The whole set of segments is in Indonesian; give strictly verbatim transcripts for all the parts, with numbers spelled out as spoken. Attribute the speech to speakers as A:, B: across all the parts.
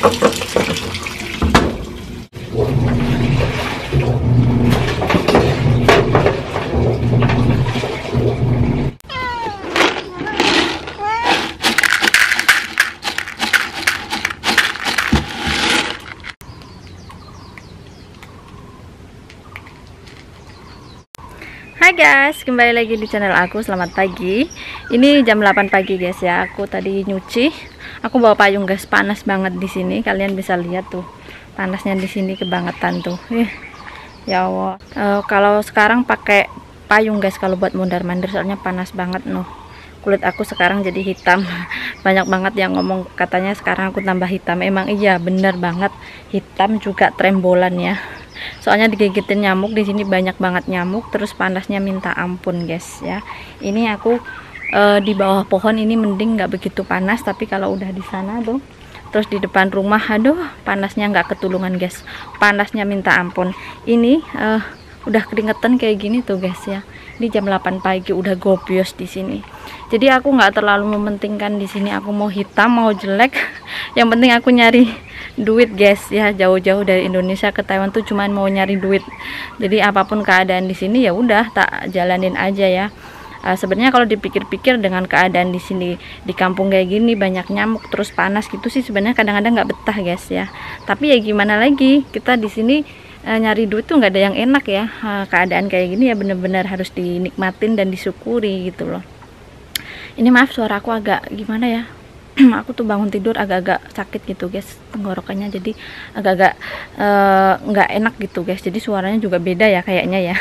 A: Hai guys, kembali lagi di channel aku. Selamat pagi. Ini jam delapan pagi guys ya. Aku tadi nyuci. Aku bawa payung guys, panas banget di sini. Kalian bisa lihat tuh, panasnya di sini kebangetan tuh. Eh, ya Allah. Uh, kalau sekarang pakai payung guys kalau buat mondar-mandir, soalnya panas banget noh. Kulit aku sekarang jadi hitam. Banyak banget yang ngomong katanya sekarang aku tambah hitam. Emang iya, bener banget. Hitam juga trembolan ya. Soalnya digigitin nyamuk di sini, banyak banget nyamuk, terus panasnya minta ampun guys ya. Ini aku e, di bawah pohon ini mending nggak begitu panas, tapi kalau udah di sana tuh, terus di depan rumah, aduh panasnya nggak ketulungan guys, panasnya minta ampun. Ini e, udah keringetan kayak gini tuh guys ya. Ini jam delapan pagi udah gobios di sini. Jadi aku nggak terlalu mementingkan di sini aku mau hitam mau jelek. Yang penting aku nyari duit guys ya, jauh-jauh dari Indonesia ke Taiwan tuh cuman mau nyari duit. Jadi apapun keadaan di sini ya udah tak jalanin aja ya. Uh, sebenarnya kalau dipikir-pikir dengan keadaan di sini di kampung kayak gini banyak nyamuk terus panas gitu sih, sebenarnya kadang-kadang nggak betah guys ya. Tapi ya gimana lagi, kita di sini uh, nyari duit tuh nggak ada yang enak ya. Uh, keadaan kayak gini ya bener-bener harus dinikmatin dan disyukuri gitu loh. Ini maaf suara aku agak gimana ya. Aku tuh bangun tidur agak-agak sakit gitu guys tenggorokannya, jadi agak-agak nggak uh, enak gitu guys, jadi suaranya juga beda ya kayaknya ya.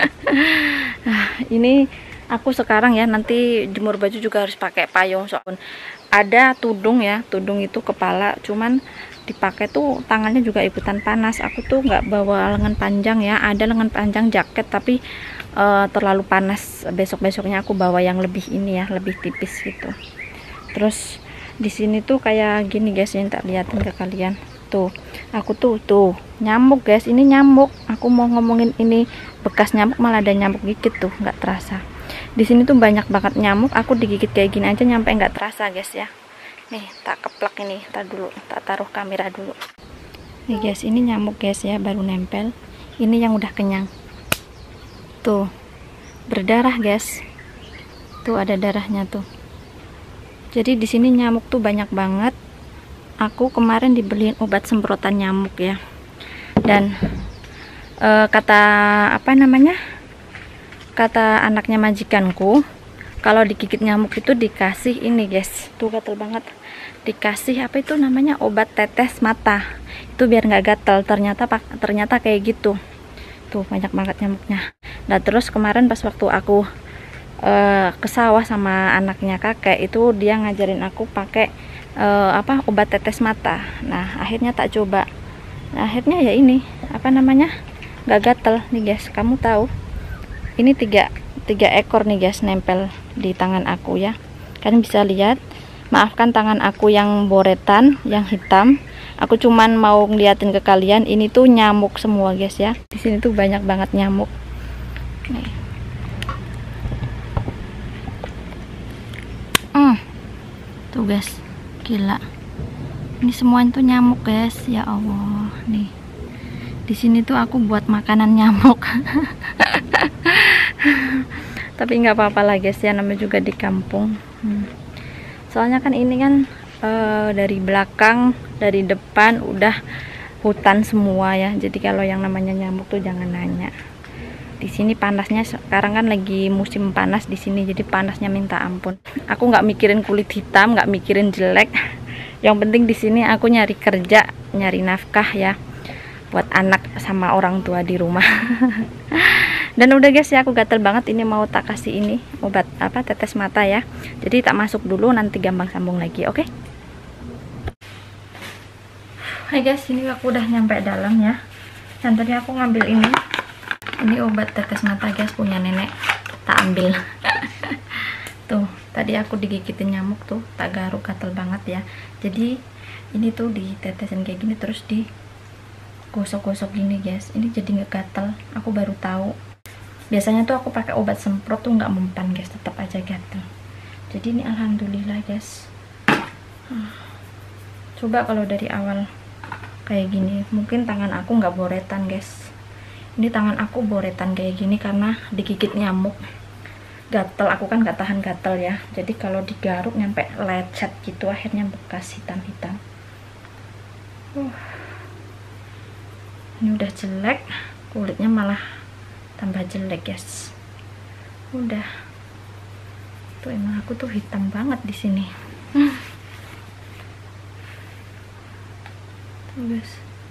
A: Ini aku sekarang ya nanti jemur baju juga harus pakai payung, soalnya ada tudung ya, tudung itu kepala, cuman dipakai tuh tangannya juga ikutan panas. Aku tuh nggak bawa lengan panjang ya, ada lengan panjang jaket tapi uh, terlalu panas. Besok-besoknya aku bawa yang lebih ini ya, lebih tipis gitu. Terus di sini tuh kayak gini guys, yang tak liatin ke kalian tuh. Aku tuh tuh nyamuk guys, ini nyamuk. Aku mau ngomongin ini bekas nyamuk, malah ada nyamuk gigit tuh, nggak terasa. Di sini tuh banyak banget nyamuk. Aku digigit kayak gini aja nyampe nggak terasa guys ya. Nih tak keplak ini, tak dulu, tak taruh kamera dulu. Nih guys, ini nyamuk guys ya, baru nempel. Ini yang udah kenyang. Tuh berdarah guys. Tuh ada darahnya tuh. Jadi di sini nyamuk tuh banyak banget. Aku kemarin dibeliin obat semprotan nyamuk ya. Dan e, kata apa namanya? Kata anaknya majikanku, kalau digigit nyamuk itu dikasih ini guys. Tuh gatel banget. Dikasih apa itu namanya? Obat tetes mata. Itu biar nggak gatel. Ternyata ternyata kayak gitu. Tuh banyak banget nyamuknya. Nah, terus kemarin pas waktu aku Uh, ke sawah sama anaknya kakek itu, dia ngajarin aku pakai uh, apa obat tetes mata. Nah akhirnya tak coba. Nah, akhirnya ya ini apa namanya nggak gatel nih guys. Kamu tahu ini tiga tiga ekor nih guys nempel di tangan aku ya. Kalian bisa lihat. Maafkan tangan aku yang boretan, yang hitam. Aku cuman mau ngeliatin ke kalian, ini tuh nyamuk semua guys ya. Di sini tuh banyak banget nyamuk. Nih. Hmm. Tuh guys, gila. Ini semua itu nyamuk guys, ya Allah. Nih, di sini tuh aku buat makanan nyamuk. Tapi nggak apa-apa lah guys ya, namanya juga di kampung. Hmm. Soalnya kan ini kan uh, dari belakang, dari depan udah hutan semua ya. Jadi kalau yang namanya nyamuk tuh jangan nanya. Di sini panasnya sekarang kan lagi musim panas di sini, jadi panasnya minta ampun. Aku nggak mikirin kulit hitam, nggak mikirin jelek. Yang penting di sini aku nyari kerja, nyari nafkah ya, buat anak sama orang tua di rumah. Dan udah guys ya, aku gatel banget. Ini mau tak kasih ini obat apa tetes mata ya. Jadi tak masuk dulu, nanti gampang sambung lagi, oke? Okay? Hai guys, ini aku udah nyampe dalam ya. Dan tadi aku ngambil ini. Ini obat tetes mata guys, punya nenek, tak ambil. Tuh tadi aku digigitin nyamuk tuh, tak garuk, gatel banget ya. Jadi ini tuh ditetesin kayak gini, terus digosok-gosok gini guys. Ini jadi nggak gatel, aku baru tahu. Biasanya tuh aku pakai obat semprot tuh nggak mempan guys, tetap aja gatel. Jadi ini alhamdulillah guys. Coba kalau dari awal kayak gini, mungkin tangan aku nggak boretan guys. Ini tangan aku boretan kayak gini karena digigit nyamuk. Gatel, aku kan nggak tahan gatel ya, jadi kalau digaruk nyampe lecet gitu, akhirnya bekas hitam-hitam. uh. Ini udah jelek, kulitnya malah tambah jelek guys. Udah tuh, emang aku tuh hitam banget di sini. hmm. Tuh guys,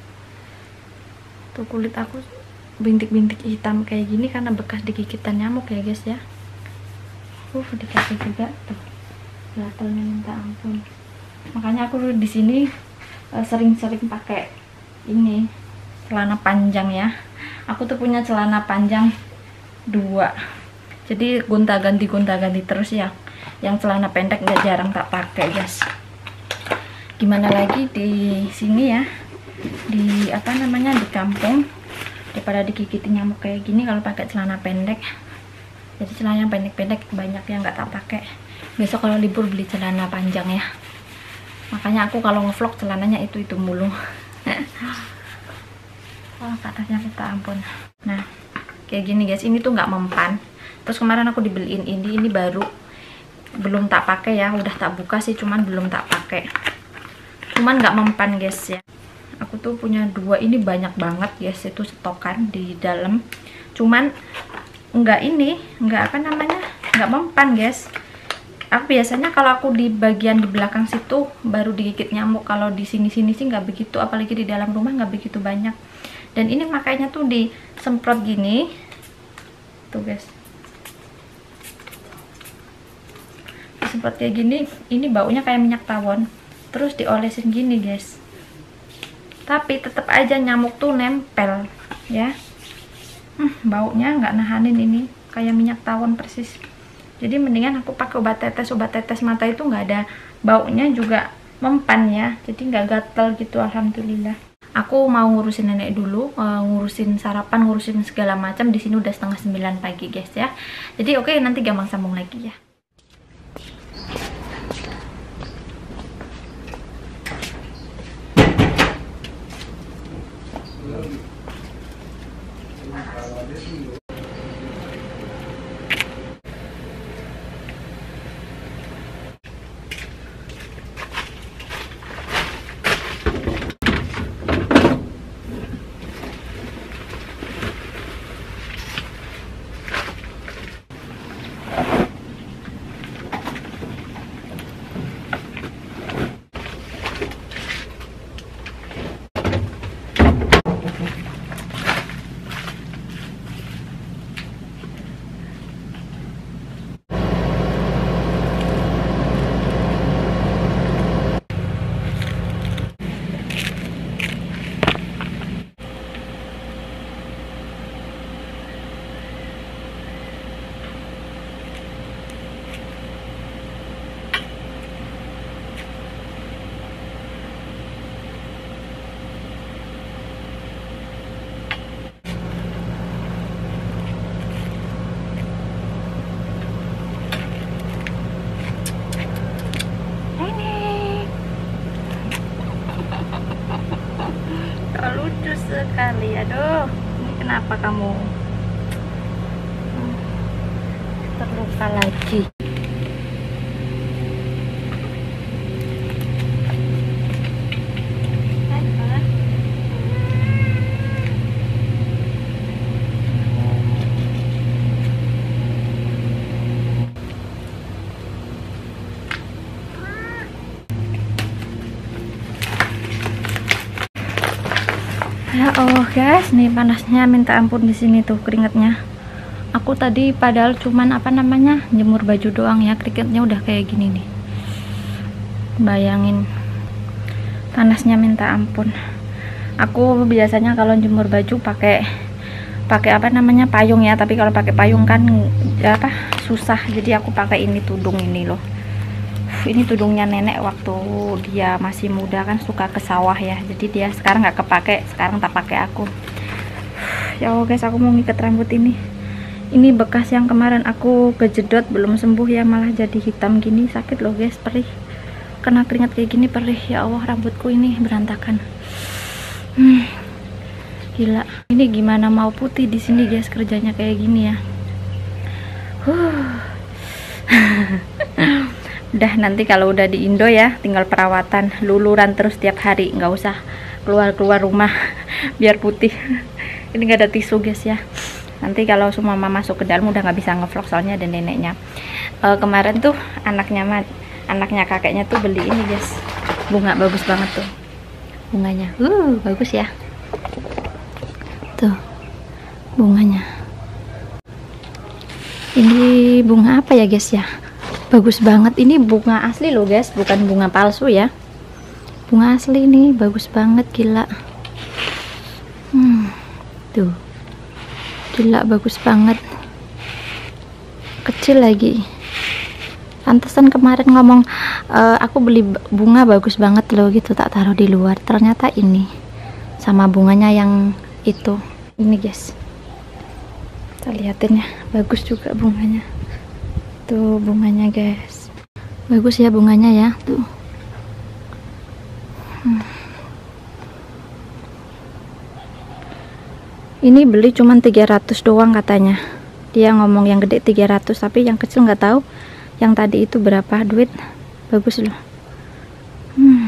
A: tuh kulit aku bintik-bintik hitam kayak gini karena bekas digigitan nyamuk ya guys ya. Uh, dikasih juga tuh gatelnya minta ampun. Makanya aku di sini sering-sering uh, pakai ini celana panjang ya. Aku tuh punya celana panjang dua, jadi gonta-ganti gonta-ganti terus ya. Yang celana pendek nggak jarang tak pakai guys. Gimana lagi di sini ya, di apa namanya di kampung, daripada digigit nyamuk kayak gini kalau pakai celana pendek. Jadi celana yang pendek-pendek banyak yang nggak tak pakai. Besok kalau libur beli celana panjang ya. Makanya aku kalau ngevlog celananya itu itu mulu. Oh, panasnya minta ampun. Nah, kayak gini guys, ini tuh nggak mempan. Terus kemarin aku dibeliin ini, ini baru, belum tak pakai ya, udah tak buka sih, cuman belum tak pakai. Cuman nggak mempan guys ya. Aku tuh punya dua, ini banyak banget guys, itu stokan di dalam. Cuman nggak ini, nggak apa namanya, nggak mempan guys. Aku biasanya kalau aku di bagian di belakang situ baru digigit nyamuk, kalau di sini-sini sih nggak begitu, apalagi di dalam rumah nggak begitu banyak. Dan ini makanya tuh disemprot gini tuh guys, disemprot kayak gini. Ini baunya kayak minyak tawon, terus diolesin gini guys, tapi tetap aja nyamuk tuh nempel ya. hmm, baunya nggak nahanin, ini kayak minyak tawon persis. Jadi mendingan aku pakai obat tetes. Obat tetes mata itu nggak ada baunya, juga mempan ya, jadi nggak gatel gitu, alhamdulillah. Aku mau ngurusin nenek dulu, uh, ngurusin sarapan, ngurusin segala macam. Di sini udah setengah sembilan pagi guys ya. Jadi oke, okay, nanti gampang sambung lagi ya. Lucu sekali, aduh, ini kenapa kamu hmm, terluka lagi? Ya Allah guys, nih panasnya minta ampun di sini tuh keringetnya. Aku tadi padahal cuman apa namanya jemur baju doang ya, keringetnya udah kayak gini nih. Bayangin, panasnya minta ampun. Aku biasanya kalau jemur baju pakai pakai apa namanya payung ya, tapi kalau pakai payung kan apa susah. Jadi aku pakai ini tudung ini loh. Ini tudungnya nenek waktu dia masih muda kan suka ke sawah ya, jadi dia sekarang nggak kepake, sekarang tak pakai aku. Ya Allah guys, aku mau ngikat rambut ini. Ini bekas yang kemarin aku kejedot belum sembuh ya, malah jadi hitam gini, sakit loh guys, perih. kena keringat kayak gini perih. Ya Allah, rambutku ini berantakan. Hmm, gila. Ini gimana mau putih di sini guys, kerjanya kayak gini ya. Huh. Udah, nanti kalau udah di Indo ya tinggal perawatan, luluran terus tiap hari, nggak usah keluar-keluar rumah biar putih. Ini nggak ada tisu guys ya. Nanti kalau semua mama masuk ke dalam udah nggak bisa ngevlog soalnya ada neneknya. E, kemarin tuh anaknya anaknya kakeknya tuh beli ini guys, bunga bagus banget tuh bunganya. Uh bagus ya tuh bunganya. Ini bunga apa ya guys ya, bagus banget. Ini bunga asli loh guys, bukan bunga palsu ya, bunga asli. Ini bagus banget, gila. Hmm, tuh gila, bagus banget, kecil lagi. Pantesan kemarin ngomong e, aku beli bunga bagus banget loh gitu, tak taruh di luar. Ternyata ini sama bunganya yang itu. Ini guys, kita liatin ya, bagus juga bunganya. Tuh bunganya guys, bagus ya bunganya ya tuh. Hmm. Ini beli cuman tiga ratus doang katanya. Dia ngomong yang gede tiga ratus, tapi yang kecil nggak tahu yang tadi itu berapa duit. Bagus loh. Hmm.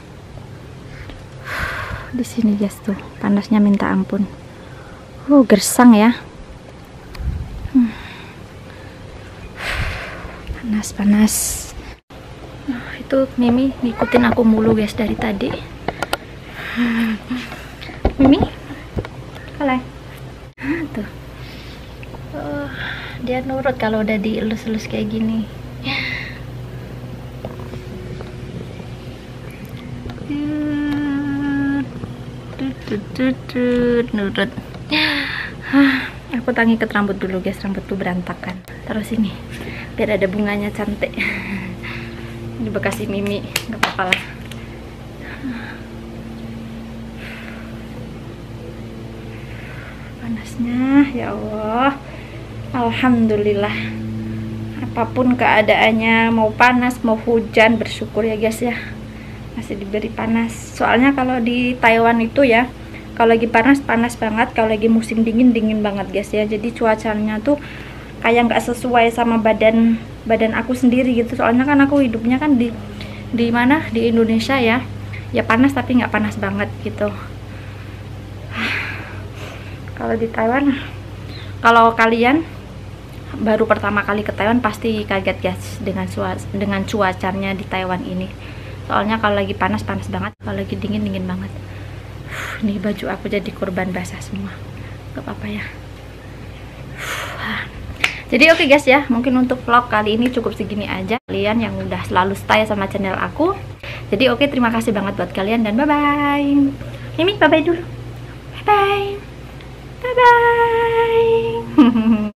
A: Di sini guys tuh panasnya minta ampun. Oh gersang ya. Hmm. Panas panas. Nah, itu Mimi ngikutin aku mulu guys dari tadi. Mimi, kalai. Ah, tuh. Oh, dia nurut kalau udah dielus-elus kayak gini. Nurut. Aku tangiket rambut dulu guys, rambut tuh berantakan. Terus ini biar ada bunganya cantik. Ini bekas Mimi, nggak apa-apa lah. Panasnya ya Allah. Alhamdulillah, apapun keadaannya, mau panas mau hujan, bersyukur ya guys ya, masih diberi panas. Soalnya kalau di Taiwan itu ya, kalau lagi panas panas banget, kalau lagi musim dingin dingin banget guys ya. Jadi cuacanya tuh kayak nggak sesuai sama badan badan aku sendiri gitu. Soalnya kan aku hidupnya kan di di mana di Indonesia ya, ya panas tapi nggak panas banget gitu. Kalau di Taiwan, kalau kalian baru pertama kali ke Taiwan pasti kaget guys dengan cuaca dengan cuacanya di Taiwan ini. Soalnya kalau lagi panas panas banget, kalau lagi dingin dingin banget. Uf, nih baju aku jadi korban basah semua, gak apa-apa ya. Uf. Jadi oke okay guys ya, mungkin untuk vlog kali ini cukup segini aja. Kalian yang udah selalu stay sama channel aku, jadi oke okay, terima kasih banget buat kalian dan bye bye. Mimi bye bye dulu, bye bye, bye bye.